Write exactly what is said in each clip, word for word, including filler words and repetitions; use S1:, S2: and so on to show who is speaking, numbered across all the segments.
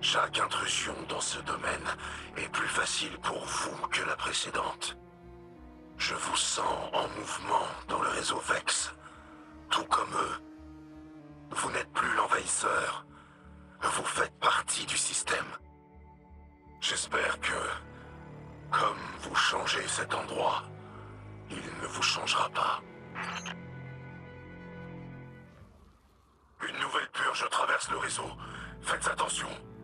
S1: Chaque intrusion dans ce domaine est plus facile pour vous que la précédente. Je vous sens en mouvement dans le réseau Vex, tout comme eux. Vous n'êtes plus l'envahisseur, vous faites partie du système. J'espère que, comme vous changez cet endroit, il ne vous changera pas. Une nouvelle purge traverse le réseau. Faites attention.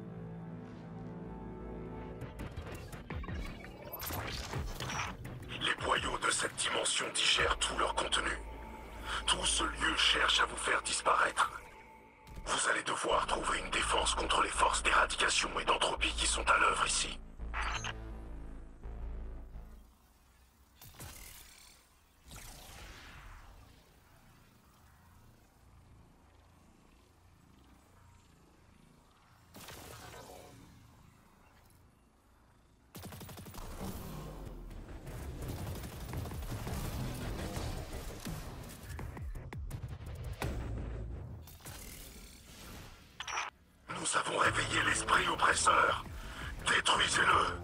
S1: Les boyaux de cette dimension digèrent tout leur contenu. Tout ce lieu cherche à vous faire disparaître. Vous allez devoir trouver une défense contre les forces d'éradication et d'entropie qui sont à l'œuvre ici. Nous avons réveillé l'esprit oppresseur. Détruisez-le.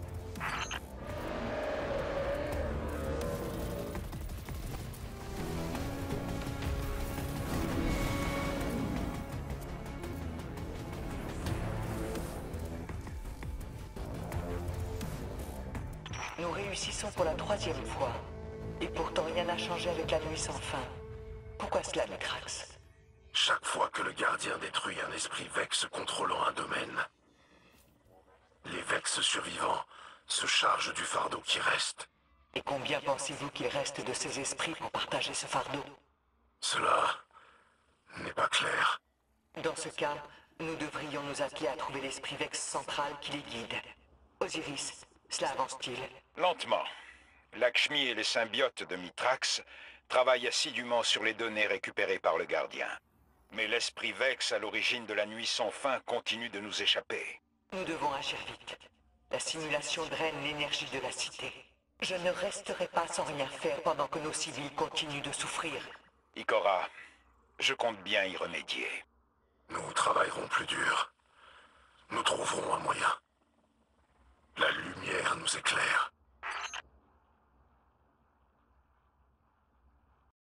S2: Nous réussissons pour la troisième fois. Et pourtant rien n'a changé avec la nuit sans fin. Pourquoi cela, Mithrax?
S1: Chaque fois que le gardien détruit un esprit Vex contrôlant un domaine, les Vex survivants se chargent du fardeau qui reste.
S2: Et combien pensez-vous qu'il reste de ces esprits pour partager ce fardeau?
S1: Cela n'est pas clair.
S2: Dans ce cas, nous devrions nous atteler à trouver l'esprit Vex central qui les guide. Osiris, cela avance-t-il?
S3: Lentement. Lakshmi et les symbiotes de Mithrax travaillent assidûment sur les données récupérées par le gardien. Mais l'esprit Vex à l'origine de la nuit sans fin continue de nous échapper.
S2: Nous devons agir vite. La simulation draine l'énergie de la cité. Je ne resterai pas sans rien faire pendant que nos civils continuent de souffrir.
S3: Ikora, je compte bien y remédier.
S1: Nous travaillerons plus dur. Nous trouverons un moyen. La lumière nous éclaire.